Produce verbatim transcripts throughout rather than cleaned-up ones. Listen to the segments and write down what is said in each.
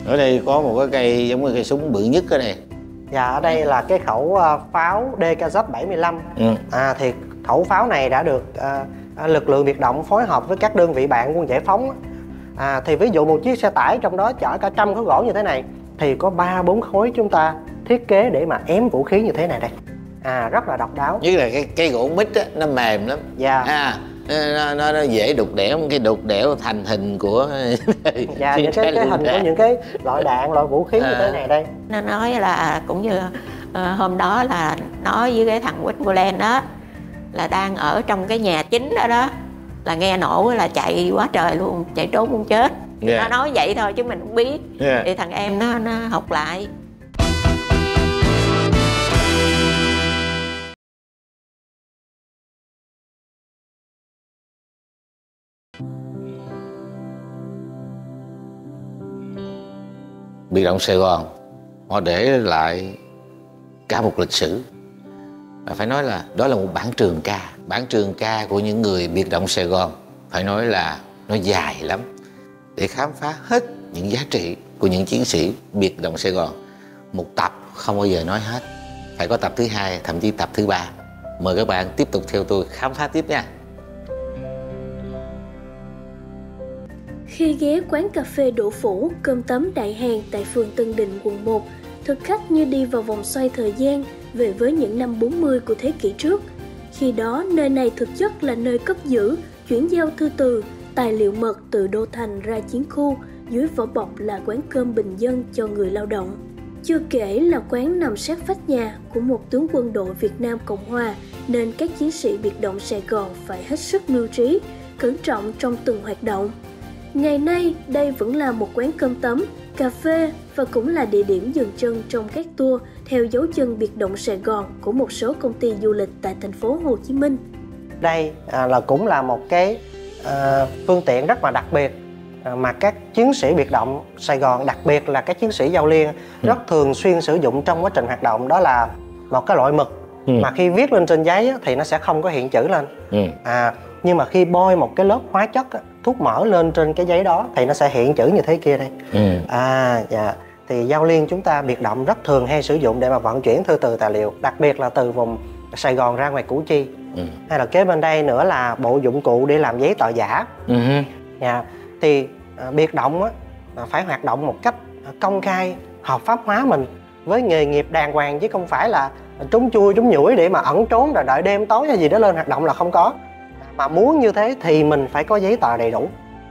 Ở đây có một cái cây giống như cây súng bự nhất ở đây. Dạ, ở đây là cái khẩu uh, pháo đê ca dét bảy mươi lăm. ừ. à, Thì khẩu pháo này đã được uh, lực lượng biệt động phối hợp với các đơn vị bạn quân giải phóng. à, Thì ví dụ một chiếc xe tải trong đó chở cả trăm khối gỗ như thế này, thì có ba bốn khối chúng ta thiết kế để mà ém vũ khí như thế này đây. À, rất là độc đáo. Nhất là cái cây gỗ mít á, nó mềm lắm. Dạ. à, nó, nó, nó dễ đục đẽo, cái đục đẽo thành hình của dạ, những cái, cái hình của những cái loại đạn, loại vũ khí à. như thế này đây. Nó nói là cũng như uh, hôm đó là nói với cái thằng Westmoreland đó là đang ở trong cái nhà chính đó đó, là nghe nổ là chạy quá trời luôn, chạy trốn muốn chết. yeah. Nó nói vậy thôi chứ mình không biết. yeah. Thì thằng em nó, nó học lại. Biệt động Sài Gòn họ để lại cả một lịch sử. Và phải nói là đó là một bản trường ca. Bản trường ca của những người biệt động Sài Gòn phải nói là nó dài lắm, để khám phá hết những giá trị của những chiến sĩ biệt động Sài Gòn. Một tập không bao giờ nói hết, phải có tập thứ hai, thậm chí tập thứ ba. Mời các bạn tiếp tục theo tôi khám phá tiếp nha. Khi ghé quán cà phê Đỗ Phủ, cơm tấm Đại Hàng tại phường Tân Định, quận một, thực khách như đi vào vòng xoay thời gian về với những năm bốn mươi của thế kỷ trước. Khi đó, nơi này thực chất là nơi cất giữ, chuyển giao thư từ, tài liệu mật từ đô thành ra chiến khu, dưới vỏ bọc là quán cơm bình dân cho người lao động. Chưa kể là quán nằm sát vách nhà của một tướng quân đội Việt Nam Cộng Hòa, nên các chiến sĩ biệt động Sài Gòn phải hết sức mưu trí, cẩn trọng trong từng hoạt động. Ngày nay, đây vẫn là một quán cơm tấm, cà phê và cũng là địa điểm dừng chân trong các tour theo dấu chân biệt động Sài Gòn của một số công ty du lịch tại thành phố Hồ Chí Minh. Đây à, là cũng là một cái à, phương tiện rất là đặc biệt à, mà các chiến sĩ biệt động Sài Gòn, đặc biệt là các chiến sĩ Giao Liên ừ. rất thường xuyên sử dụng trong quá trình hoạt động. Đó là một cái loại mực ừ. mà khi viết lên trên giấy á, thì nó sẽ không có hiện chữ lên. ừ. à, Nhưng mà khi bôi một cái lớp hóa chất á, thuốc mỡ lên trên cái giấy đó thì nó sẽ hiện chữ như thế kia đây. ừ. À, dạ. Thì Giao Liên chúng ta biệt động rất thường hay sử dụng để mà vận chuyển thư từ tài liệu, đặc biệt là từ vùng Sài Gòn ra ngoài Củ Chi. ừ. Hay là kế bên đây nữa là bộ dụng cụ để làm giấy tờ giả. ừ. dạ. Thì à, biệt động á, phải hoạt động một cách công khai, hợp pháp hóa mình với nghề nghiệp đàng hoàng, chứ không phải là trúng chui trúng nhủi để mà ẩn trốn rồi đợi đêm tối hay gì đó lên hoạt động là không có. Mà muốn như thế thì mình phải có giấy tờ đầy đủ.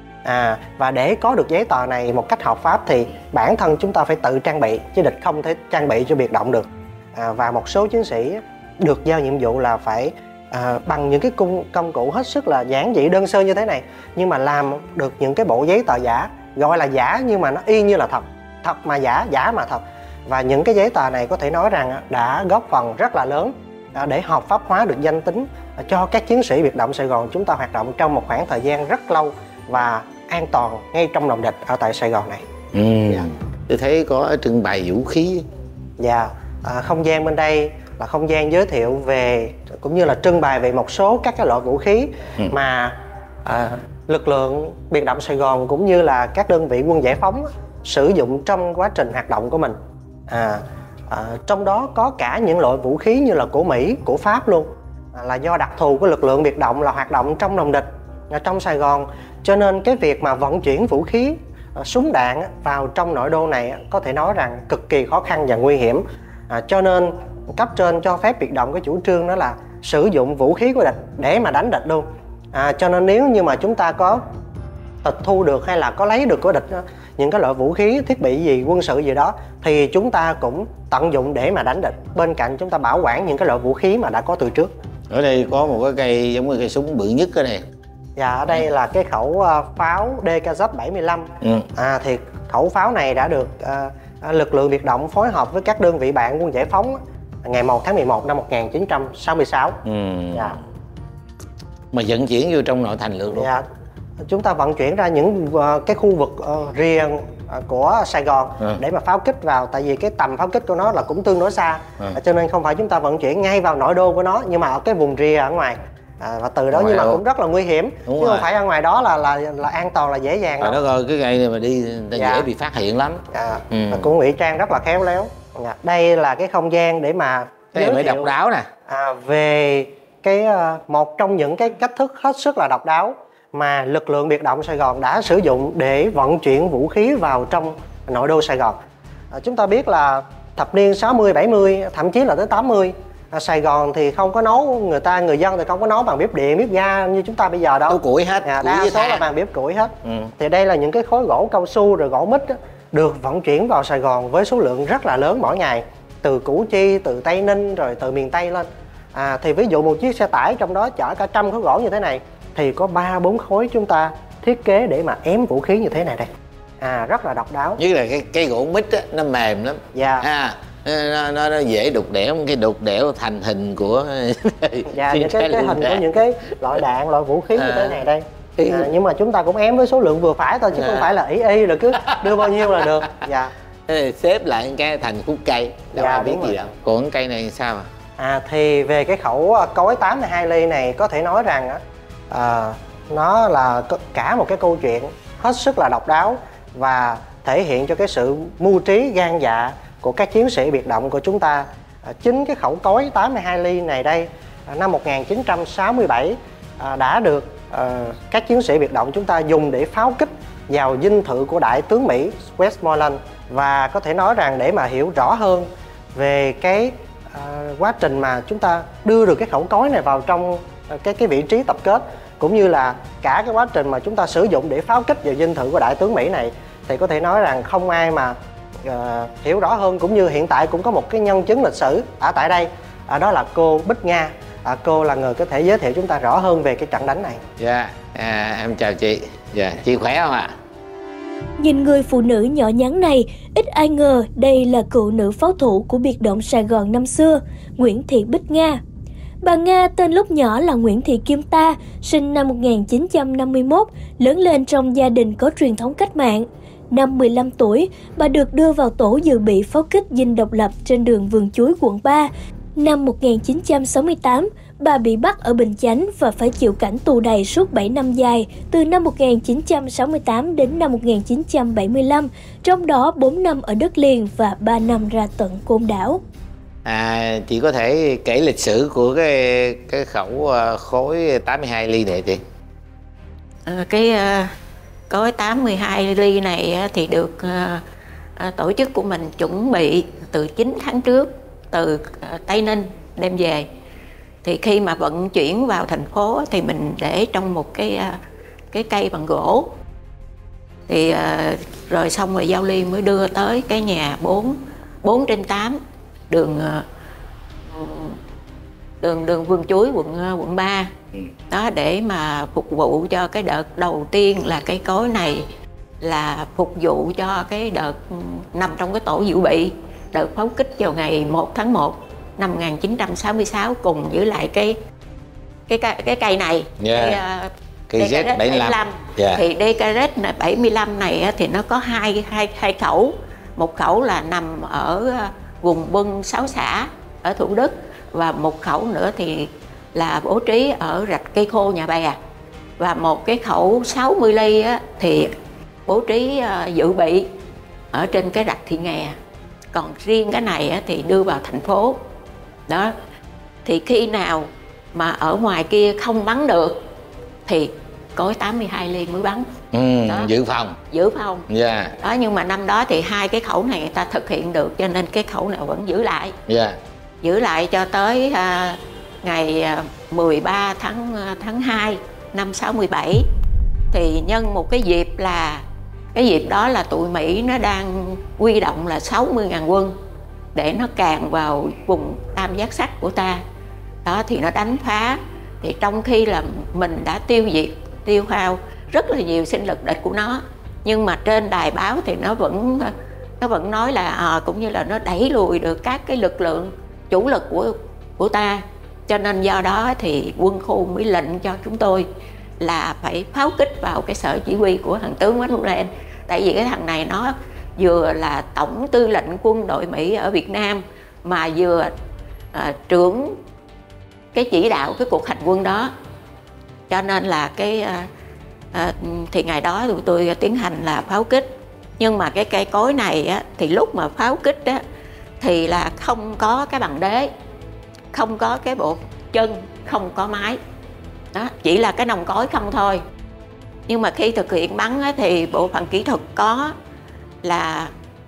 à, Và để có được giấy tờ này một cách hợp pháp thì bản thân chúng ta phải tự trang bị, chứ địch không thể trang bị cho biệt động được. à, Và một số chiến sĩ được giao nhiệm vụ là phải à, bằng những cái công, công cụ hết sức là giản dị đơn sơ như thế này, nhưng mà làm được những cái bộ giấy tờ giả, gọi là giả nhưng mà nó y như là thật, thật mà giả, giả mà thật. Và những cái giấy tờ này có thể nói rằng đã góp phần rất là lớn để hợp pháp hóa được danh tính cho các chiến sĩ biệt động Sài Gòn chúng ta hoạt động trong một khoảng thời gian rất lâu và an toàn ngay trong lòng địch ở tại Sài Gòn này. ừ. dạ. Tôi thấy có trưng bày vũ khí. Dạ, à, không gian bên đây là không gian giới thiệu về cũng như là trưng bày về một số các cái loại vũ khí ừ. mà à, lực lượng biệt động Sài Gòn cũng như là các đơn vị quân giải phóng sử dụng trong quá trình hoạt động của mình. à, à, Trong đó có cả những loại vũ khí như là của Mỹ, của Pháp luôn, à, là do đặc thù của lực lượng biệt động là hoạt động trong lòng địch ở trong Sài Gòn, cho nên cái việc mà vận chuyển vũ khí, à, súng đạn vào trong nội đô này có thể nói rằng cực kỳ khó khăn và nguy hiểm. à, Cho nên cấp trên cho phép biệt động cái chủ trương đó là sử dụng vũ khí của địch để mà đánh địch luôn. à, Cho nên nếu như mà chúng ta có tịch thu được hay là có lấy được của địch những cái loại vũ khí, thiết bị gì, quân sự gì đó thì chúng ta cũng tận dụng để mà đánh địch. Bên cạnh chúng ta bảo quản những cái loại vũ khí mà đã có từ trước. Ở đây có một cái cây giống như cây súng bự nhất ở đây. Dạ, ở đây là cái khẩu pháo đê ca dét bảy mươi lăm. ừ. à, Thì khẩu pháo này đã được à, lực lượng biệt động phối hợp với các đơn vị bạn quân giải phóng ngày một tháng mười một năm một nghìn chín trăm sáu mươi sáu. ừ. dạ. Mà vận chuyển vô trong nội thành luôn. Dạ, chúng ta vận chuyển ra những uh, cái khu vực uh, rìa uh, của Sài Gòn à. để mà pháo kích vào, tại vì cái tầm pháo kích của nó là cũng tương đối xa. à. Cho nên không phải chúng ta vận chuyển ngay vào nội đô của nó, nhưng mà ở cái vùng rìa ở ngoài à, và từ đó Ngoài nhưng mà đâu? cũng rất là nguy hiểm. Đúng chứ rồi. không phải ở ngoài đó là là là an toàn, là dễ dàng Rồi đâu. đó coi cái cây này mà đi ta Dạ. dễ bị phát hiện lắm. À, Ừ. và cũng ngụy trang rất là khéo léo. Dạ. Đây là cái không gian để mà Cái này mới thiệu, độc đáo nè. à, về cái uh, một trong những cái cách thức hết sức là độc đáo mà lực lượng biệt động Sài Gòn đã sử dụng để vận chuyển vũ khí vào trong nội đô Sài Gòn. À, chúng ta biết là thập niên sáu mươi, bảy mươi, thậm chí là tới tám mươi, à, Sài Gòn thì không có nấu, người ta người dân thì không có nấu bằng bếp điện, bếp ga như chúng ta bây giờ đâu. Nấu củi hết, À, củi đa với số là than. bằng bếp củi hết. Ừ. Thì đây là những cái khối gỗ cao su rồi gỗ mít á, được vận chuyển vào Sài Gòn với số lượng rất là lớn mỗi ngày, từ Củ Chi, từ Tây Ninh, rồi từ miền Tây lên. À, thì ví dụ một chiếc xe tải trong đó chở cả trăm khối gỗ như thế này thì có ba bốn khối chúng ta thiết kế để mà ém vũ khí như thế này đây. À, rất là độc đáo. Như là cái cây gỗ mít á, nó mềm lắm. Dạ. À, nó, nó, nó dễ đục đẽo, cái đục đẽo thành hình của Dạ, những cái, cái hình của những cái loại đạn, loại vũ khí như thế này đây. À, nhưng mà chúng ta cũng ém với số lượng vừa phải thôi, chứ À. không phải là ý y rồi cứ đưa bao nhiêu là được. Dạ. xếp lại cái thành khúc cây, đâu Dạ, ai biết đúng gì rồi. đâu. Còn cái cây này sao à? À, thì về cái khẩu cối tám mươi hai ly này có thể nói rằng á, à, nó là có cả một cái câu chuyện hết sức là độc đáo và thể hiện cho cái sự mưu trí gan dạ của các chiến sĩ biệt động của chúng ta. À, chính cái khẩu cối tám mươi hai ly này đây, à, năm một nghìn chín trăm sáu mươi bảy à, đã được à, các chiến sĩ biệt động chúng ta dùng để pháo kích vào dinh thự của đại tướng Mỹ Westmoreland. Và có thể nói rằng để mà hiểu rõ hơn về cái À, quá trình mà chúng ta đưa được cái khẩu cối này vào trong à, cái cái vị trí tập kết, cũng như là cả cái quá trình mà chúng ta sử dụng để pháo kích vào dinh thự của đại tướng Mỹ này, thì có thể nói rằng không ai mà à, hiểu rõ hơn. Cũng như hiện tại cũng có một cái nhân chứng lịch sử ở tại đây, à, đó là cô Bích Nga. À, cô là người có thể giới thiệu chúng ta rõ hơn về cái trận đánh này. Dạ, à, em chào chị. Dạ, chị khỏe không ạ? Nhìn người phụ nữ nhỏ nhắn này, ít ai ngờ đây là cựu nữ pháo thủ của biệt động Sài Gòn năm xưa, Nguyễn Thị Bích Nga. Bà Nga tên lúc nhỏ là Nguyễn Thị Kim Ta, sinh năm một nghìn chín trăm năm mươi mốt, lớn lên trong gia đình có truyền thống cách mạng. Năm mười lăm tuổi, bà được đưa vào tổ dự bị pháo kích dinh độc lập trên đường Vườn Chuối, quận ba. Năm một nghìn chín trăm sáu mươi tám, bà bị bắt ở Bình Chánh và phải chịu cảnh tù đầy suốt bảy năm dài, từ năm một nghìn chín trăm sáu mươi tám đến năm một nghìn chín trăm bảy mươi lăm, trong đó bốn năm ở đất liền và ba năm ra tận Côn Đảo. À, chị có thể kể lịch sử của cái cái khẩu khối tám mươi hai ly này chị? À, cái uh, cối tám mươi hai ly này uh, thì được uh, uh, tổ chức của mình chuẩn bị từ chín tháng trước, từ uh, Tây Ninh đem về. Thì khi mà vận chuyển vào thành phố thì mình để trong một cái uh, cái cây bằng gỗ. Thì uh, rồi xong rồi giao liên mới đưa tới cái nhà bốn bốn trên tám đường uh, đường đường Vườn Chuối, quận quận ba. Đó, để mà phục vụ cho cái đợt đầu tiên là cái cối này là phục vụ cho cái đợt nằm trong cái tổ dự bị đợt pháo kích vào ngày một tháng một năm một nghìn chín trăm sáu mươi sáu, cùng với lại cái cái cái, cái cây này. Yeah. Cái, cây Z bảy mươi lăm. Yeah. Thì đê ca rét bảy mươi lăm này thì nó có hai hai hai khẩu. Một khẩu là nằm ở vùng Bưng Sáu Xã ở Thủ Đức, và một khẩu nữa thì là bố trí ở rạch Cây Khô, Nhà Bè. Và một cái khẩu sáu mươi ly á, thì bố trí uh, dự bị ở trên cái rạch Thị Nghè. Còn riêng cái này á, thì đưa vào thành phố. Đó, thì khi nào mà ở ngoài kia không bắn được thì cối tám mươi hai ly mới bắn. Ừ, đó, dự phòng. Dự phòng. Dạ. Đó, nhưng mà năm đó thì hai cái khẩu này người ta thực hiện được, cho nên cái khẩu này vẫn giữ lại. Dạ. Giữ lại cho tới uh, ngày mười ba tháng hai năm sáu mươi bảy. Thì nhân một cái dịp là cái dịp đó là tụi Mỹ nó đang huy động là sáu mươi ngàn quân để nó càn vào vùng tam giác sắt của ta. Đó, thì nó đánh phá. Thì trong khi là mình đã tiêu diệt, tiêu hao rất là nhiều sinh lực địch của nó, nhưng mà trên đài báo thì nó vẫn nó vẫn nói là à, cũng như là nó đẩy lùi được các cái lực lượng chủ lực của của ta. Cho nên do đó thì quân khu mới lệnh cho chúng tôi là phải pháo kích vào cái sở chỉ huy của thằng tướng Westmoreland. Tại vì cái thằng này nó vừa là tổng tư lệnh quân đội Mỹ ở Việt Nam, mà vừa à, trưởng cái chỉ đạo cái cuộc hành quân đó. cho nên là cái à, à, thì ngày đó tụi tôi tiến hành là pháo kích. Nhưng mà cái cây cối này á, thì lúc mà pháo kích á, thì là không có cái bằng đế, không có cái bộ chân, không có máy đó, chỉ là cái nòng cối không thôi. Nhưng mà khi thực hiện bắn á, thì bộ phận kỹ thuật có là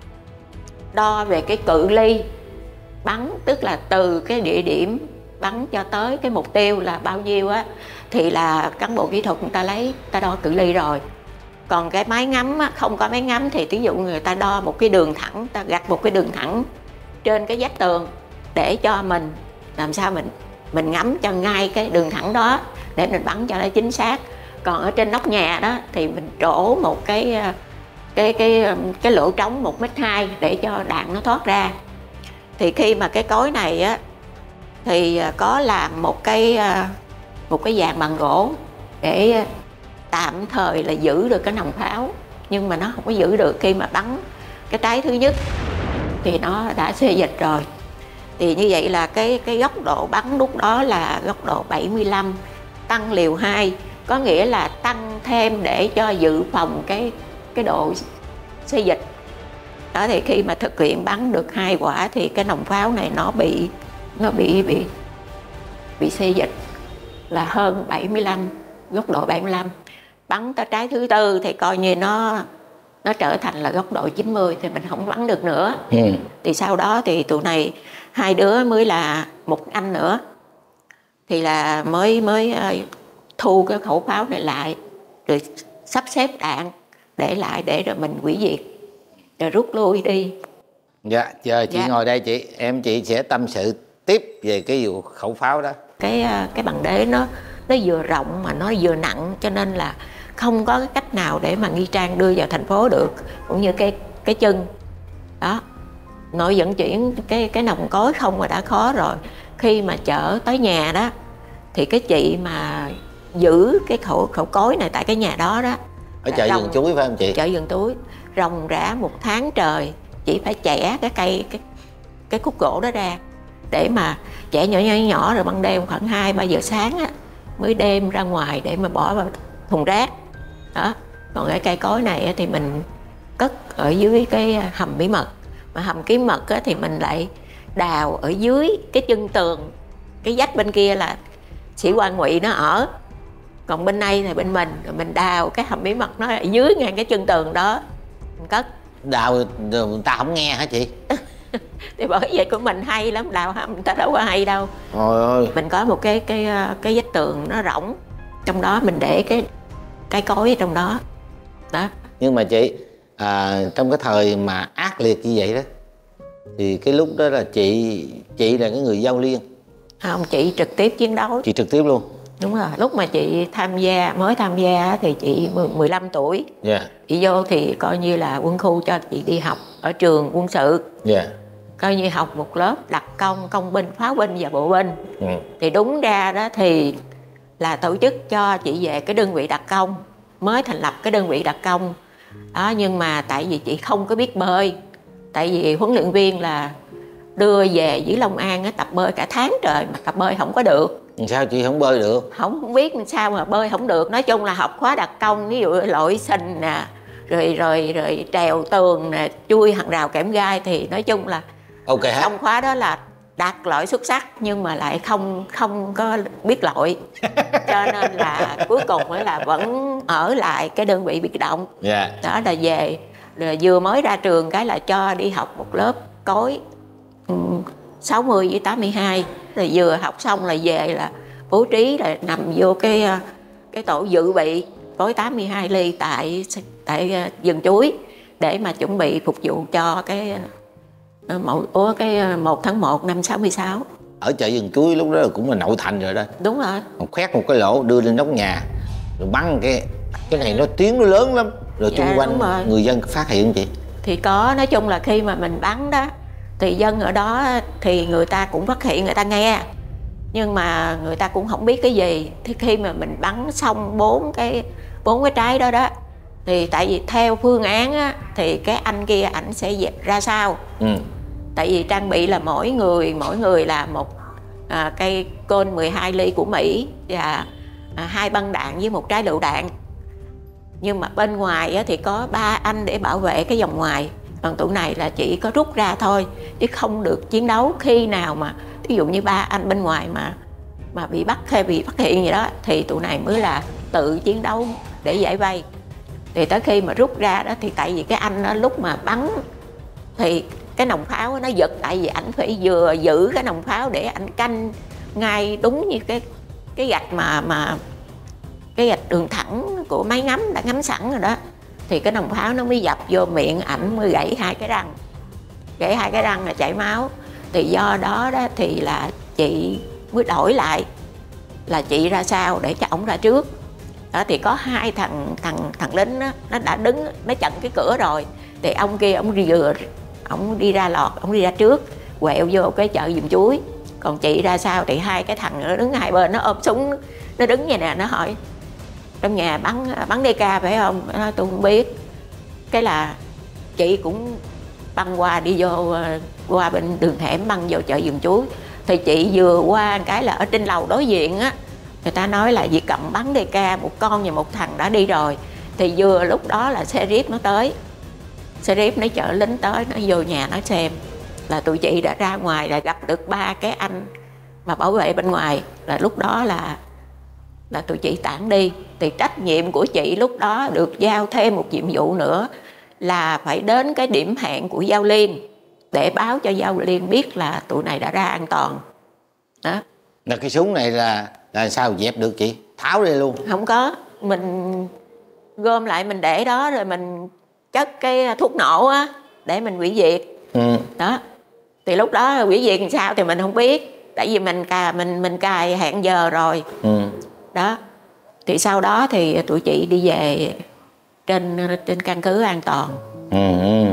đo về cái cự ly bắn, tức là từ cái địa điểm bắn cho tới cái mục tiêu là bao nhiêu á, thì là cán bộ kỹ thuật người ta lấy, ta đo cự ly rồi. Còn cái máy ngắm á, không có máy ngắm thì ví dụ người ta đo một cái đường thẳng, ta gạch một cái đường thẳng trên cái vách tường để cho mình làm sao mình mình ngắm cho ngay cái đường thẳng đó để mình bắn cho nó chính xác. Còn ở trên nóc nhà đó thì mình trổ một cái cái cái cái lỗ trống một mét hai để cho đạn nó thoát ra. Thì khi mà cái cối này á thì có làm một cái một cái dàn bằng gỗ để tạm thời là giữ được cái nòng pháo, nhưng mà nó không có giữ được khi mà bắn cái trái thứ nhất thì nó đã xê dịch rồi. Thì như vậy là cái cái góc độ bắn lúc đó là góc độ bảy mươi lăm tăng liều hai, có nghĩa là tăng thêm để cho dự phòng cái cái độ xê dịch đó. Thì khi mà thực hiện bắn được hai quả thì cái nòng pháo này nó bị nó bị bị bị xê dịch là hơn bảy mươi lăm, góc độ bảy mươi lăm. Bắn tới trái thứ tư thì coi như nó nó trở thành là góc độ chín mươi thì mình không bắn được nữa. Ừ. Thì sau đó thì tụi này hai đứa mới là một anh nữa thì là mới mới uh, thu cái khẩu pháo này lại rồi sắp xếp đạn để lại để rồi mình hủy diệt rồi rút lui đi. Dạ, giờ chị dạ. ngồi đây chị, em chị sẽ tâm sự tiếp về cái vụ khẩu pháo đó. Cái uh, cái bằng đế nó nó vừa rộng mà nó vừa nặng, cho nên là không có cái cách nào để mà nghi trang đưa vào thành phố được, cũng như cái cái chân đó. Nội vận chuyển cái cái nòng cối không mà đã khó rồi, khi mà chở tới nhà đó thì cái chị mà giữ cái khẩu khẩu cối này tại cái nhà đó đó ở chợ vườn chuối phải không chị? Chợ vườn túi ròng rã một tháng trời, chỉ phải chẻ cái cây cái cái khúc gỗ đó ra để mà chẻ nhỏ nhỏ nhỏ rồi ban đêm khoảng hai ba giờ sáng á mới đem ra ngoài để mà bỏ vào thùng rác đó. Còn cái cây cối này thì mình cất ở dưới cái hầm bí mật, mà hầm bí mật thì mình lại đào ở dưới cái chân tường, cái vách bên kia là sĩ quan Ngụy nó ở, còn bên đây thì bên mình, rồi mình đào cái hầm bí mật nó ở dưới ngang cái chân tường đó mình cất. Đào người ta không nghe hả chị? Thì bởi vậy của mình hay lắm, đào hầm người ta đâu có hay đâu. Trời ơi. Mình có một cái cái cái vách tường nó rỗng, trong đó mình để cái cái cối ở trong đó đó. Nhưng mà chị à, trong cái thời mà ác liệt như vậy đó thì cái lúc đó là chị chị là cái người giao liên? Không, chị trực tiếp chiến đấu. Chị trực tiếp luôn? Đúng rồi, lúc mà chị tham gia mới tham gia thì chị mười lăm tuổi. Yeah. Chị vô thì coi như là quân khu cho chị đi học ở trường quân sự. Yeah. Coi như học một lớp đặc công, công binh, pháo binh và bộ binh. Ừ. Thì đúng ra đó thì là tổ chức cho chị về cái đơn vị đặc công, mới thành lập cái đơn vị đặc công đó. Nhưng mà tại vì chị không có biết bơi, tại vì huấn luyện viên là đưa về dưới Long An á, tập bơi cả tháng trời mà tập bơi không có được. Sao chị không bơi được? Không, không biết sao mà bơi không được. Nói chung là học khóa đặc công, ví dụ lội sình nè, rồi rồi rồi trèo tường nè, chui hàng rào kẽm gai, thì nói chung là ok hết. Trong khóa đó là đạt loại xuất sắc nhưng mà lại không không có biết lội. Cho nên là cuối cùng là vẫn ở lại cái đơn vị biệt động. Yeah. Đó là về rồi vừa mới ra trường cái là cho đi học một lớp cối sáu mươi với tám mươi hai, rồi vừa học xong là về là bố trí là nằm vô cái cái tổ dự bị cối tám mươi hai ly tại tại vườn chuối để mà chuẩn bị phục vụ cho cái mẫu cái một tháng một năm sáu mươi sáu. Ở chợ vườn chuối lúc đó cũng là nội thành rồi đó. Đúng rồi. Một khoét một cái lỗ đưa lên nóc nhà rồi bắn cái cái này nó tiếng nó lớn lắm rồi dạ, chung quanh người dân phát hiện chị. Thì có, nói chung là khi mà mình bắn đó thì dân ở đó thì người ta cũng phát hiện, người ta nghe nhưng mà người ta cũng không biết cái gì. Thì khi mà mình bắn xong bốn cái bốn cái trái đó đó thì tại vì theo phương án á, thì cái anh kia ảnh sẽ ra sao. Ừ. Tại vì trang bị là mỗi người mỗi người là một à, cây côn mười hai ly của Mỹ và à, hai băng đạn với một trái lựu đạn. Nhưng mà bên ngoài á, thì có ba anh để bảo vệ cái vòng ngoài, còn tụi này là chỉ có rút ra thôi chứ không được chiến đấu. Khi nào mà ví dụ như ba anh bên ngoài mà mà bị bắt hay bị phát hiện gì đó thì tụi này mới là tự chiến đấu để giải vây. Thì tới khi mà rút ra đó thì tại vì cái anh đó lúc mà bắn thì cái nòng pháo nó giật, tại vì ảnh phải vừa giữ cái nòng pháo để ảnh canh ngay đúng như cái cái gạch mà mà cái gạch đường thẳng của máy ngắm đã ngắm sẵn rồi đó, thì cái nòng pháo nó mới dập vô miệng ảnh, mới gãy hai cái răng, gãy hai cái răng là chảy máu. Thì do đó đó thì là chị mới đổi lại là chị ra sau để cho ổng ra trước. Đó thì có hai thằng thằng thằng lính đó, nó đã đứng, nó chặn cái cửa rồi, thì ông kia ông đi vừa ông đi ra lọt, ông đi ra trước quẹo vô cái chợ giùm chuối, còn chị ra sau. Thì hai cái thằng nó đứng hai bên, nó ôm súng, nó đứng vậy nè, nó hỏi trong nhà bắn bắn đê ca phải không? Nó nói tôi không biết. Cái là chị cũng băng qua, đi vô qua bên đường hẻm, băng vô chợ giùm chuối. Thì chị vừa qua cái là ở trên lầu đối diện á, người ta nói là Việt Cộng bắn đê ca, một con và một thằng đã đi rồi. Thì vừa lúc đó là sheriff nó tới, sheriff nó chở lính tới, nó vô nhà nó xem là tụi chị đã ra ngoài, là gặp được ba cái anh mà bảo vệ bên ngoài. Là lúc đó là là tụi chị tản đi. Thì trách nhiệm của chị lúc đó được giao thêm một nhiệm vụ nữa là phải đến cái điểm hẹn của Giao Liên để báo cho Giao Liên biết là tụi này đã ra an toàn. Đó. Là cái súng này là là sao dẹp được chị? Tháo đi luôn? Không có, mình gom lại mình để đó, rồi mình chất cái thuốc nổ á để mình hủy diệt. Ừ. Đó. Thì lúc đó hủy diệt làm sao thì mình không biết, tại vì mình cài mình mình cài hẹn giờ rồi. Ừ. Đó. Thì sau đó thì tụi chị đi về trên trên căn cứ an toàn. Ừ. Ừ.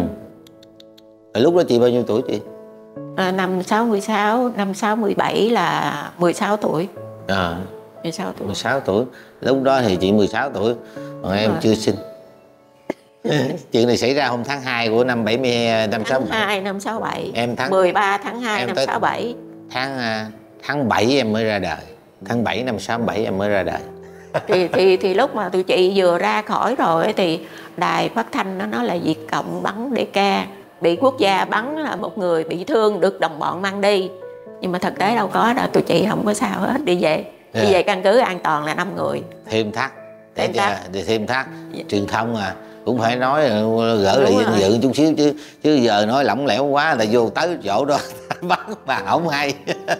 Lúc đó chị bao nhiêu tuổi chị? À, năm sáu mười sáu, năm sáu mười bảy là mười sáu tuổi. À. mười sáu tuổi. mười sáu tuổi. Lúc đó thì chị mười sáu tuổi, còn em chưa sinh. Chuyện này xảy ra hôm tháng hai của năm bảy mươi năm sáu bảy. Tháng hai năm sáu bảy. Em tháng mười ba tháng hai năm sáu bảy. Tháng tháng bảy em mới ra đời. Tháng bảy năm sáu bảy em mới ra đời. thì thì thì lúc mà tụi chị vừa ra khỏi rồi thì đài phát thanh nó nói là Việt Cộng bắn đê ca, bị quốc gia bắn là một người bị thương được đồng bọn mang đi. Nhưng mà thực tế đâu có đâu, tụi chị không có sao hết, đi về. Yeah. Đi về căn cứ an toàn là năm người. Thêm thắt. Thêm thắt. Để thêm thắt. Yeah. Truyền thông à, cũng phải nói gỡ lại danh dự chút xíu chứ chứ giờ nói lỏng lẻo quá là vô tới chỗ đó bắn mà không hay.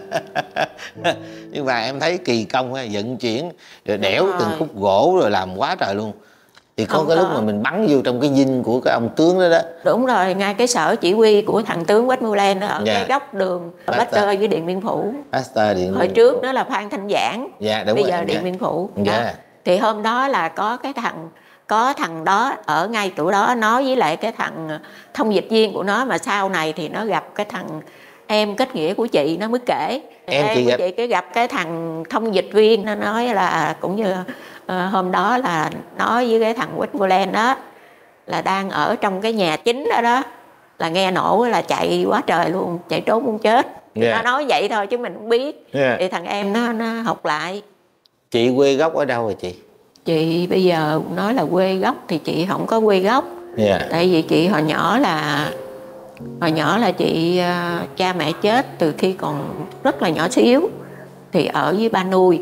Nhưng mà em thấy kỳ công vận chuyển rồi đẽo từng khúc gỗ rồi làm quá trời luôn. Thì có không cái có. Lúc mà mình bắn vô trong cái dinh của cái ông tướng đó đó. Đúng rồi, ngay cái sở chỉ huy của thằng tướng Westmoreland ở yeah. cái góc đường Baxter với Điện Biên Phủ. Baxter, Điện Hồi trước đó là Phan Thanh Giảng, yeah, đúng bây rồi. giờ Điện yeah. Biên Phủ. Yeah. Đó. Thì hôm đó là có cái thằng có thằng đó ở ngay tuổi đó nói với lại cái thằng thông dịch viên của nó, mà sau này thì nó gặp cái thằng em kết nghĩa của chị, nó mới kể em, em chị của gặp... chị cái gặp cái thằng thông dịch viên, nó nói là cũng như uh, hôm đó là nói với cái thằng Westmoreland đó là đang ở trong cái nhà chính đó đó, là nghe nổ là chạy quá trời luôn, chạy trốn muốn chết. Yeah. Nó nói vậy thôi chứ mình không biết. Yeah. Thì thằng em nó nó học lại. Chị quê gốc ở đâu rồi chị? Chị bây giờ nói là quê gốc thì chị không có quê gốc. Yeah. Tại vì chị hồi nhỏ là hồi nhỏ là chị uh, cha mẹ chết từ khi còn rất là nhỏ xíu, thì ở với ba nuôi.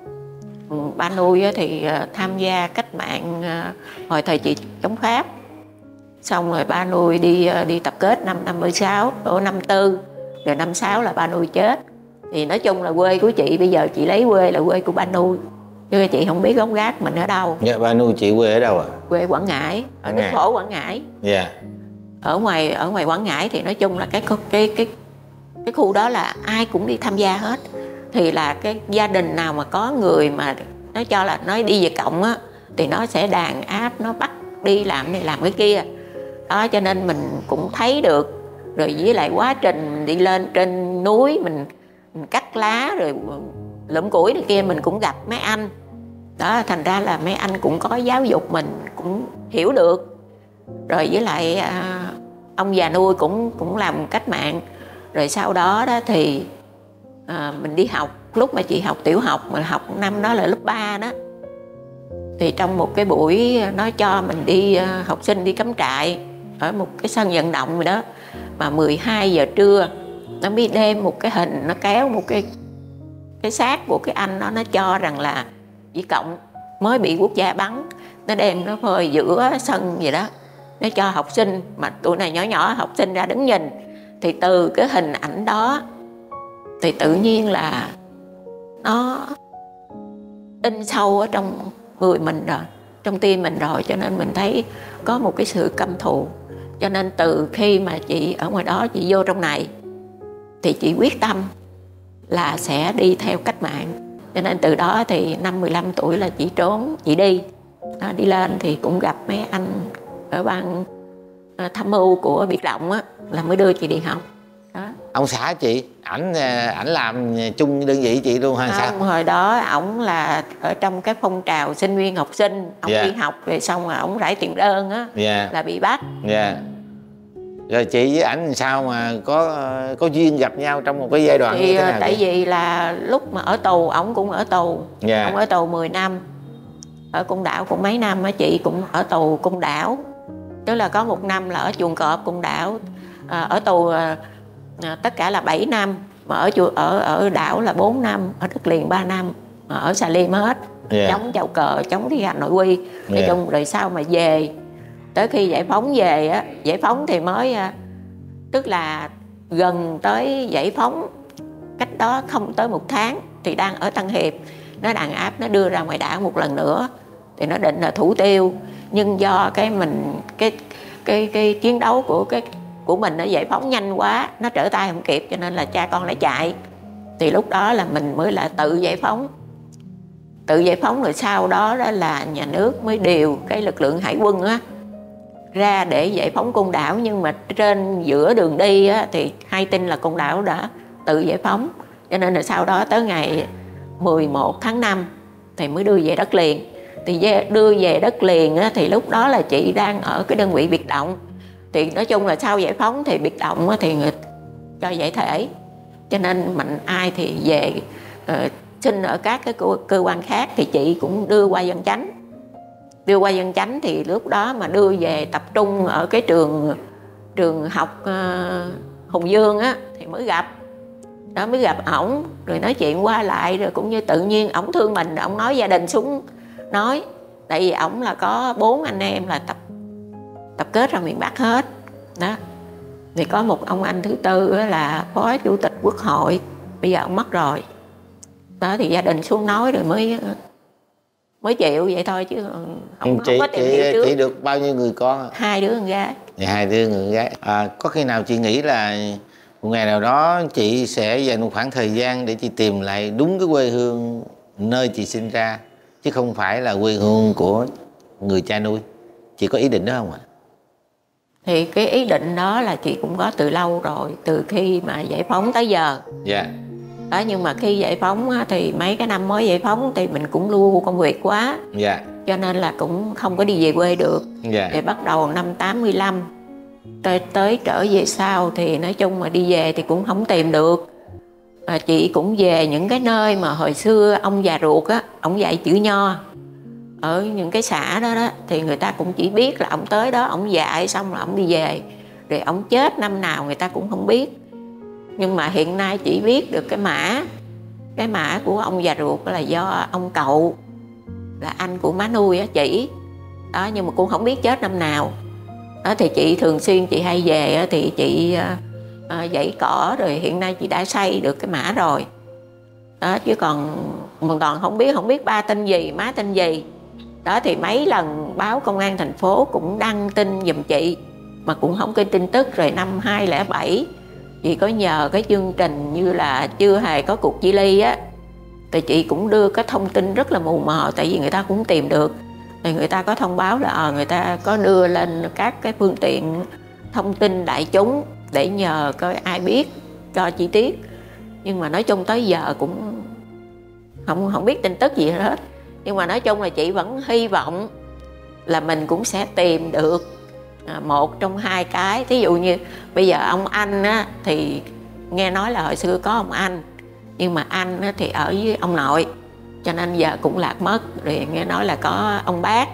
Ba nuôi thì uh, tham gia cách mạng uh, hồi thời chị chống Pháp, xong rồi ba nuôi đi uh, đi tập kết năm năm mươi sáu, ở năm tư, rồi năm sáu là ba nuôi chết. Thì nói chung là quê của chị bây giờ chị lấy quê là quê của ba nuôi, chứ chị không biết gốc gác mình ở đâu. Dạ, ba nuôi chị quê ở đâu ạ? À? Quê Quảng Ngãi, ở Đức Phổ Quảng Ngãi. Dạ. Yeah. Ở ngoài ở ngoài Quảng Ngãi thì nói chung là cái cái cái cái khu đó là ai cũng đi tham gia hết. Thì là cái gia đình nào mà có người mà nó cho là nói đi về cộng á, thì nó sẽ đàn áp, nó bắt đi làm này làm cái kia. Đó, cho nên mình cũng thấy được. Rồi với lại quá trình mình đi lên trên núi, mình, mình cắt lá rồi lượm củi này kia, mình cũng gặp mấy anh. Đó, thành ra là mấy anh cũng có giáo dục mình, cũng hiểu được. Rồi với lại à, ông già nuôi cũng cũng làm cách mạng. Rồi sau đó đó thì à, mình đi học lúc mà chị học tiểu học, mà học năm đó là lớp ba đó, thì trong một cái buổi nó cho mình đi học sinh đi cắm trại ở một cái sân vận động rồi đó, mà mười hai giờ trưa nó mới đem một cái hình, nó kéo một cái cái xác của cái anh đó, nó cho rằng là Vĩ Cộng mới bị quốc gia bắn, nó đem nó phơi giữa sân vậy đó, nó cho học sinh, mà tụi này nhỏ nhỏ học sinh ra đứng nhìn. Thì từ cái hình ảnh đó thì tự nhiên là nó in sâu ở trong người mình rồi, trong tim mình rồi, cho nên mình thấy có một cái sự căm thù. Cho nên từ khi mà chị ở ngoài đó chị vô trong này thì chị quyết tâm là sẽ đi theo cách mạng. Cho nên từ đó thì năm mười lăm tuổi là chị trốn, chị đi đó, đi lên thì cũng gặp mấy anh ở ban tham mưu của biệt động á, là mới đưa chị đi học đó. Ông xã chị, ảnh ảnh làm chung đơn vị chị luôn hay Không, sao? hồi đó ổng là ở trong cái phong trào sinh viên học sinh, ổng Dạ. đi học về xong rồi ổng rải tiền đơn á, Dạ. là bị bắt. Dạ. Rồi chị với ảnh sao mà có có duyên gặp nhau trong một cái giai đoạn Thì như thế nào? tại vậy? vì là lúc mà ở tù, ổng cũng ở tù. Dạ. Ổng ở tù mười năm, ở Côn Đảo cũng mấy năm á, chị cũng ở tù Côn Đảo. Tức là có một năm là ở chuồng cọp Côn Đảo, à, ở tù à, tất cả là bảy năm, mà ở chùa ở ở đảo là bốn năm, ở đất liền ba năm, mà ở Xà Lim hết. Yeah. Chống chào cờ, chống thi hành nội quy. Nói Yeah. chung rồi sau mà về, tới khi giải phóng về á, giải phóng thì mới, tức là gần tới giải phóng, cách đó không tới một tháng thì đang ở Tân Hiệp, nó đàn áp, nó đưa ra ngoài đảo một lần nữa, thì nó định là thủ tiêu, nhưng do cái mình cái cái cái chiến đấu của cái của mình nó giải phóng nhanh quá, nó trở tay không kịp, cho nên là cha con lại chạy. Thì lúc đó là mình mới là tự giải phóng, tự giải phóng rồi sau đó đó là nhà nước mới điều cái lực lượng hải quân á ra để giải phóng Côn Đảo. Nhưng mà trên giữa đường đi á, thì hay tin là Côn Đảo đã tự giải phóng, cho nên là sau đó tới ngày mười một tháng năm thì mới đưa về đất liền. Thì đưa về đất liền á, thì lúc đó là chị đang ở cái đơn vị biệt động. Thì nói chung là sau giải phóng thì biệt động á, thì người cho giải thể, cho nên mạnh ai thì về uh, xin ở các cái cơ, cơ quan khác, thì chị cũng đưa qua Dân Chánh. Đưa qua Dân Chánh thì lúc đó mà đưa về tập trung ở cái trường trường học uh, Hùng Dương á, thì mới gặp đó, mới gặp ổng rồi nói chuyện qua lại, rồi cũng như tự nhiên ổng thương mình, ổng nói gia đình xuống nói, tại vì ổng là có bốn anh em là tập tập kết ra miền Bắc hết đó. Thì có một ông anh thứ tư là phó chủ tịch quốc hội, bây giờ ông mất rồi đó, thì gia đình xuống nói rồi mới mới chịu vậy thôi, chứ không, chị, không có tìm chị, hiểu trước. chị được bao nhiêu người con? Hai đứa con gái. Dạ, hai đứa người gái. À, có khi nào chị nghĩ là một ngày nào đó chị sẽ dành một khoảng thời gian để chị tìm lại đúng cái quê hương nơi chị sinh ra, chứ không phải là quê hương của người cha nuôi? Chị có ý định đó không ạ? Thì cái ý định đó là chị cũng có từ lâu rồi, từ khi mà giải phóng tới giờ. Dạ. Đó, nhưng mà khi giải phóng thì mấy cái năm mới giải phóng thì mình cũng lưu công việc quá. Dạ. Cho nên là cũng không có đi về quê được. Dạ. Thì bắt đầu năm tám mươi lăm tới, tới trở về sau thì nói chung mà đi về thì cũng không tìm được. À, chị cũng về những cái nơi mà hồi xưa ông già ruột á, ông dạy chữ nho ở những cái xã đó đó, thì người ta cũng chỉ biết là ông tới đó ông dạy xong rồi ông đi về, rồi ông chết năm nào người ta cũng không biết. Nhưng mà hiện nay chỉ biết được cái mã cái mã của ông già ruột là do ông cậu là anh của má nuôi á chỉ đó, nhưng mà cũng không biết chết năm nào đó. Thì chị thường xuyên chị hay về á, thì chị à, dãy cỏ, rồi hiện nay chị đã xây được cái mã rồi đó, chứ còn mình còn không biết không biết ba tên gì má tên gì đó. Thì mấy lần báo công an thành phố cũng đăng tin giùm chị mà cũng không có tin tức. Rồi năm hai không không bảy chị có nhờ cái chương trình như là chưa hề có cuộc chia ly á, thì chị cũng đưa cái thông tin rất là mù mờ, tại vì người ta cũng tìm được. Thì người ta có thông báo là à, người ta có đưa lên các cái phương tiện thông tin đại chúng để nhờ coi ai biết cho chi tiết. Nhưng mà nói chung tới giờ cũng không không biết tin tức gì hết. Nhưng mà nói chung là chị vẫn hy vọng là mình cũng sẽ tìm được à, một trong hai cái. Thí dụ như bây giờ ông anh á, thì nghe nói là hồi xưa có ông anh, nhưng mà anh á thì ở với ông nội, cho nên giờ cũng lạc mất. Rồi nghe nói là có ông bác.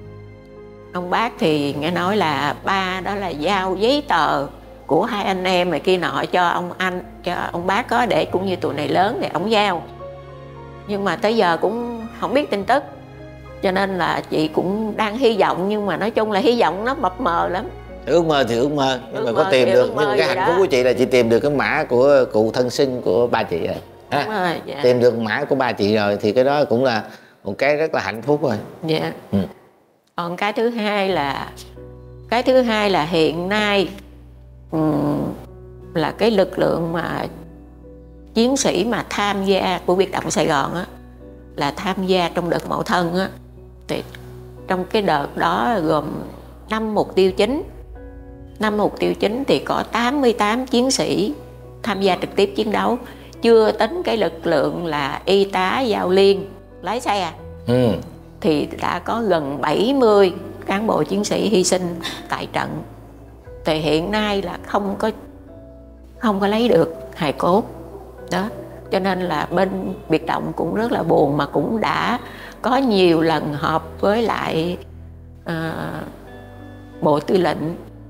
Ông bác thì nghe nói là ba đó là giao giấy tờ của hai anh em này kia nọ cho ông anh, cho ông bác có, để cũng như tụi này lớn để ông giao. Nhưng mà tới giờ cũng không biết tin tức, cho nên là chị cũng đang hy vọng, nhưng mà nói chung là hy vọng nó mập mờ lắm. Ước mơ thì ước mơ, nhưng mà Ước có mơ tìm thì được. ước mơ Nhưng mà cái vậy hạnh phúc đó. của chị là chị tìm được cái mã của cụ thân sinh của ba chị rồi. Ha? Đúng rồi, dạ. Tìm được mã của ba chị rồi thì cái đó cũng là một cái rất là hạnh phúc rồi. Dạ. Ừ. Còn cái thứ hai là cái thứ hai là hiện nay um, là cái lực lượng mà chiến sĩ mà tham gia của biệt động Sài Gòn á, là tham gia trong đợt Mậu Thân á, thì trong cái đợt đó gồm năm mục tiêu chính. Năm mục tiêu chính thì có tám mươi tám chiến sĩ tham gia trực tiếp chiến đấu, chưa tính cái lực lượng là y tá, giao liên, lái xe. Ừ. Thì đã có gần bảy mươi cán bộ chiến sĩ hy sinh tại trận. Thì hiện nay là không có không có lấy được hài cốt đó, cho nên là bên biệt động cũng rất là buồn, mà cũng đã có nhiều lần họp với lại uh, bộ tư lệnh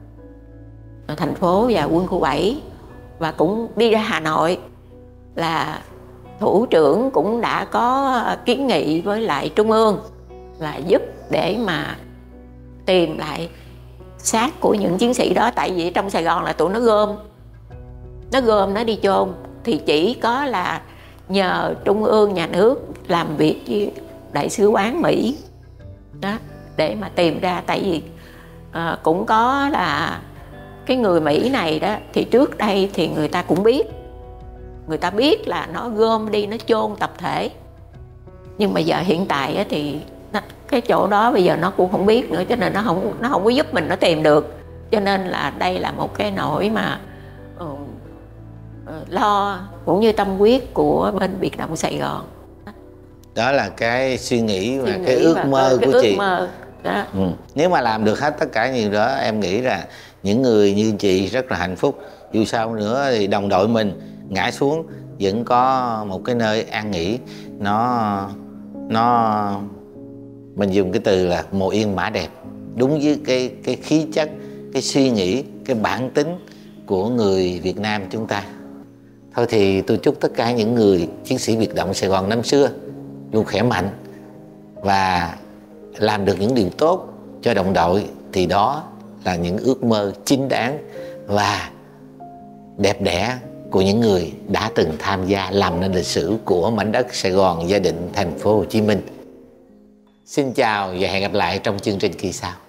thành phố và quân khu bảy, và cũng đi ra Hà Nội, là thủ trưởng cũng đã có kiến nghị với lại trung ương là giúp để mà tìm lại xác của những chiến sĩ đó. Tại vì trong Sài Gòn là tụi nó gom nó gom nó đi chôn, thì chỉ có là nhờ trung ương nhà nước làm việc với đại sứ quán Mỹ đó để mà tìm ra. Tại vì à, cũng có là cái người Mỹ này đó, thì trước đây thì người ta cũng biết người ta biết là nó gom đi, nó chôn tập thể, nhưng mà giờ hiện tại thì nó, cái chỗ đó bây giờ nó cũng không biết nữa, cho nên nó không nó không có giúp mình nó tìm được. Cho nên là đây là một cái nỗi mà uh, uh, lo cũng như tâm huyết của bên biệt động Sài Gòn. Đó là cái suy nghĩ và Suy cái nghĩ ước và mơ cái của ước chị. mơ đó. Ừ. Nếu mà làm được hết tất cả những đó, em nghĩ là những người như chị rất là hạnh phúc. Dù sao nữa thì đồng đội mình ngã xuống vẫn có một cái nơi an nghỉ, nó nó mình dùng cái từ là mồ yên mã đẹp, đúng với cái cái khí chất, cái suy nghĩ, cái bản tính của người Việt Nam chúng ta. Thôi thì tôi chúc tất cả những người chiến sĩ biệt động Sài Gòn năm xưa luôn khỏe mạnh và làm được những điều tốt cho đồng đội, thì đó là những ước mơ chính đáng và đẹp đẽ của những người đã từng tham gia làm nên lịch sử của mảnh đất Sài Gòn, Gia Định, thành phố Hồ Chí Minh. Xin chào và hẹn gặp lại trong chương trình kỳ sau.